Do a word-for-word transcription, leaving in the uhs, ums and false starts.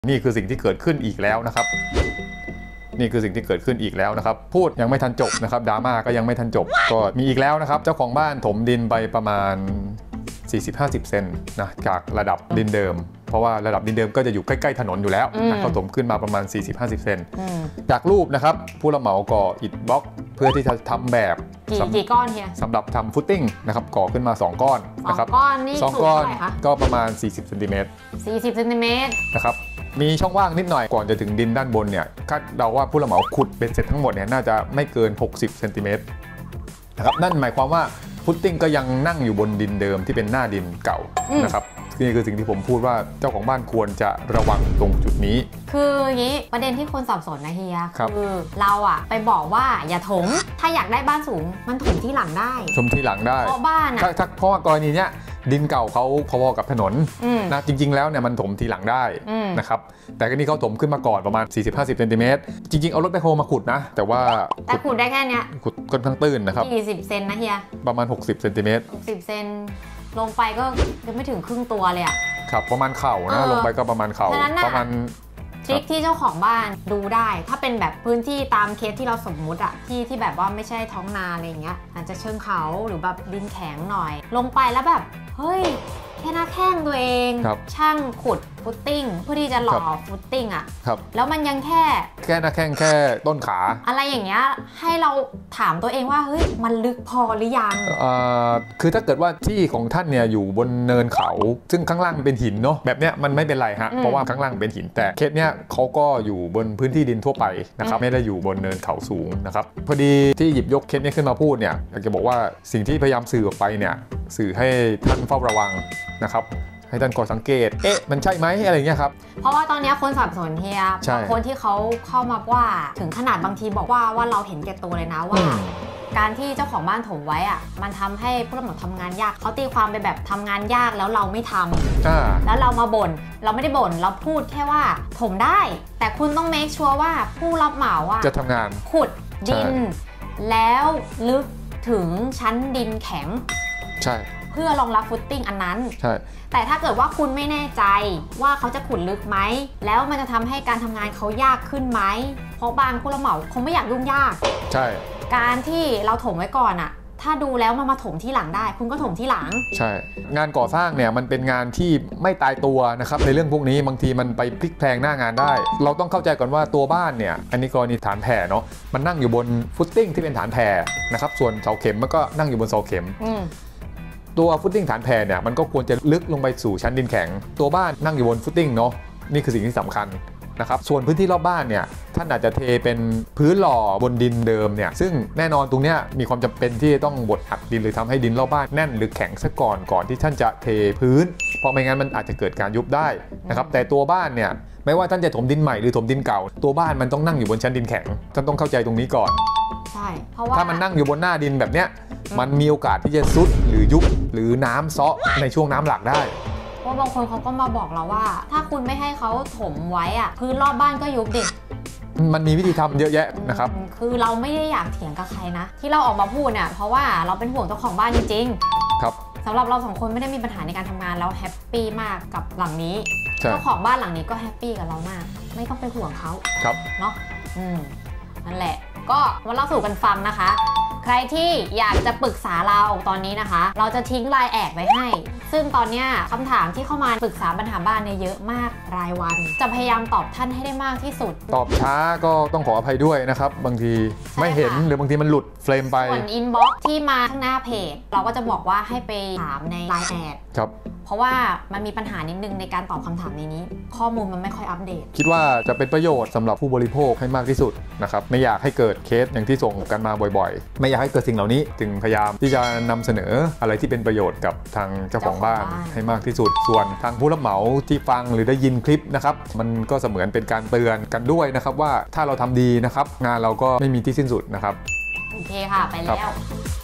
นี่คือสิ่งที่เกิดขึ้นอีกแล้วนะครับนี่คือสิ่งที่เกิดขึ้นอีกแล้วนะครับพูดยังไม่ทันจบนะครับดราม่าก็ยังไม่ทันจบก็มีอีกแล้วนะครับเจ้าของบ้านถมดินไปประมาณ สี่สิบถึงห้าสิบ เซนนะจากระดับดินเดิมเพราะว่าระดับดินเดิมก็จะอยู่ใกล้ๆถนนอยู่แล้วนะเขาถมขึ้นมาประมาณ สี่สิบถึงห้าสิบ เซนจากรูปนะครับผู้รับเหมาก่ออิฐบล็อกเพื่อที่จะทำแบบกี่ก้อนเฮียสำหรับทำฟุตติ้งนะครับก่อขึ้นมาสองก้อนนะครับก้อนนี่สองก้อนก็ประมาณสี่สิบเซนติเมตรสี่สิบเซนติเมตรนะครับมีช่องว่างนิดหน่อยก่อนจะถึงดินด้านบนเนี่ยคาดเดาว่าผู้รับเหมาขุดเป็นเสร็จทั้งหมดเนี่ยน่าจะไม่เกินหกสิบเซนติเมตรนะครับนั่นหมายความว่าฟุตติ้งก็ยังนั่งอยู่บนดินเดิมที่เป็นหน้าดินเก่านะครับนี่คือสิ่งที่ผมพูดว่าเจ้าของบ้านควรจะระวังตรงจุดนี้คืออย่างนี้ประเด็นที่คนสับสนนะเฮียคือเราอะไปบอกว่าอย่าถมถ้าอยากได้บ้านสูงมันถมที่หลังได้ถมที่หลังได้เพราะบ้านอะเพราะว่ากรณีเนี้ยดินเก่าเขาพอๆกับถนนนะจริงๆแล้วเนี่ยมันถมทีหลังได้นะครับแต่ก็นี่เขาถมขึ้นมาก่อนประมาณ สี่สิบถึงห้าสิบ เซนติเมตรจริงๆเอารถแบคโฮมาขุดนะแต่ว่าแต่ขุดได้แค่นี้ขุดค่อนข้างตื้นนะครับสี่สิบเซนนะเฮียประมาณหกสิบเซนติเมตรหกสิบเซนลงไปก็ยังไม่ถึงครึ่งตัวเลยอะครับประมาณเข่านะลงไปก็ประมาณเข่าประมาณทริคที่เจ้าของบ้านดูได้ถ้าเป็นแบบพื้นที่ตามเคสที่เราสมมุติอะที่ที่แบบว่าไม่ใช่ท้องนาอะไรอย่างเงี้ยอาจจะเชิงเขาหรือแบบดินแข็งหน่อยลงไปแล้วแบบเฮ้ยแค่หน้าแข้งตัวเองช่างขุดฟุตติ้งเพื่อที่จะหล่อฟุตติ้งอะแล้วมันยังแค่แค่หน้าแข้งแค่ต้นขาอะไรอย่างเงี้ยให้เราถามตัวเองว่าเฮ้ยมันลึกพอหรือยังคือถ้าเกิดว่าที่ของท่านเนี่ยอยู่บนเนินเขาซึ่งข้างล่างเป็นหินเนาะแบบเนี้ยมันไม่เป็นไรฮะเพราะว่าข้างล่างเป็นหินแต่เคสเนี้ยเขาก็อยู่บนพื้นที่ดินทั่วไปนะครับไม่ได้อยู่บนเนินเขาสูงนะครับพอดีที่หยิบยกเคสนี้ขึ้นมาพูดเนี่ยอยากจะบอกว่าสิ่งที่พยายามสื่อออกไปเนี่ยสื่อให้ท่านเฝ้าระวังนะครับให้ท่านกดสังเกตเอ๊ะมันใช่ไหมอะไรเงี้ยครับเพราะว่าตอนนี้คนสับสนเฮียบางคนที่เขาเข้ามาว่าถึงขนาดบางทีบอกว่าว่าเราเห็นแก่ตัวเลยนะว่าการที่เจ้าของบ้านถมไว้อะมันทำให้ผู้รับเหมาทำงานยากเขาตีความไปแบบทำงานยากแล้วเราไม่ทำแล้วเรามาบ่นเราไม่ได้บ่นเราพูดแค่ว่าถมได้แต่คุณต้องเมคชัวร์ว่าผู้รับเหมาอะจะทำงานขุดดินแล้วลึกถึงชั้นดินแข็งใช่เพื่อรองรับฟุตติ้งอันนั้นใช่แต่ถ้าเกิดว่าคุณไม่แน่ใจว่าเขาจะขุดลึกไหมแล้วมันจะทำให้การทำงานเขายากขึ้นไหมเพราะบางผู้รับเหมาคงไม่อยากยุ่งยากใช่การที่เราถมไว้ก่อนอะถ้าดูแล้วมันมาถมที่หลังได้คุณก็ถมที่หลังใช่งานก่อสร้างเนี่ยมันเป็นงานที่ไม่ตายตัวนะครับในเรื่องพวกนี้บางทีมันไปพลิกแพลงหน้างานได้เราต้องเข้าใจก่อนว่าตัวบ้านเนี่ยอันนี้กรณีฐานแผ่เนาะมันนั่งอยู่บนฟุตติ้งที่เป็นฐานแผ่นะครับส่วนเสาเข็มมันก็นั่งอยู่บนเสาเข็มตัวฟุตติ้งฐานแผ่เนี่ยมันก็ควรจะลึกลงไปสู่ชั้นดินแข็งตัวบ้านนั่งอยู่บนฟุตติ้งเนาะนี่คือสิ่งที่สำคัญนะครับส่วนพื้นที่รอบบ้านเนี่ยท่านอาจจะเทเป็นพื้นหล่อบนดินเดิมเนี่ยซึ่งแน่นอนตรงเนี้ยมีความจำเป็นที่ต้องบดอัดดินหรือทำให้ดินรอบบ้านแน่นหรือแข็งซะก่อนก่อนที่ท่านจะเทพื้นเพราะไม่งั้นมันอาจจะเกิดการยุบได้นะครับแต่ตัวบ้านเนี่ยไม่ว่าท่านจะถมดินใหม่หรือถมดินเก่าตัวบ้านมันต้องนั่งอยู่บนชั้นดินแข็งท่านต้องเข้าใจตรงนี้ก่อนใช่เพราะว่าถ้ามันนั่งอยู่บนหน้าดินแบบเนี้ยมันมีโอกาสที่จะซุดหรือยุบหรือน้ำเซาะในช่วงน้ำหลากได้เพราะบางคนเขาก็มาบอกเราว่าถ้าคุณไม่ให้เขาถมไว้อะพื้นรอบบ้านก็ยุบดิมันมีวิธีทำเยอะแยะนะครับคือเราไม่ได้อยากเถียงกับใครนะที่เราออกมาพูดเนี่ยเพราะว่าเราเป็นห่วงเจ้าของบ้านจริงๆครับสำหรับเราสองคนไม่ได้มีปัญหาในการทำงานแล้วแฮปปี้มากกับหลังนี้เจ้าของบ้านหลังนี้ก็แฮปปี้กับเรามากไม่ต้องไปห่วงเขาครับเนาะอืมนั่นแหละก็มาเล่าสู่กันฟังนะคะใครที่อยากจะปรึกษาเราตอนนี้นะคะเราจะทิ้งไลน์แอดไว้ให้ซึ่งตอนนี้คำถามที่เข้ามาปรึกษาปัญหาบ้านเนี่ยเยอะมากรายวันจะพยายามตอบท่านให้ได้มากที่สุดตอบช้าก็ต้องขออภัยด้วยนะครับบางทีไม่เห็นหรือบางทีมันหลุดเฟรมไปส่วนอินบ็อกซ์ที่มาข้างหน้าเพจเราก็จะบอกว่าให้ไปถามในไลน์แอดครับเพราะว่ามันมีปัญหานิดนึงในการตอบคำถามในนี้ข้อมูลมันไม่ค่อยอัปเดตคิดว่าจะเป็นประโยชน์สำหรับผู้บริโภคให้มากที่สุดนะครับไม่อยากให้เกิดเคสอย่างที่ส่งกันมาบ่อยๆไม่อยากให้เกิดสิ่งเหล่านี้จึงพยายามที่จะนำเสนออะไรที่เป็นประโยชน์กับทางเจ้าของบ้านให้มากที่สุดส่วนทางผู้รับเหมาที่ฟังหรือได้ยินคลิปนะครับมันก็เสมือนเป็นการเตือนกันด้วยนะครับว่าถ้าเราทำดีนะครับงานเราก็ไม่มีที่สิ้นสุดนะครับโอเคค่ะไปแล้ว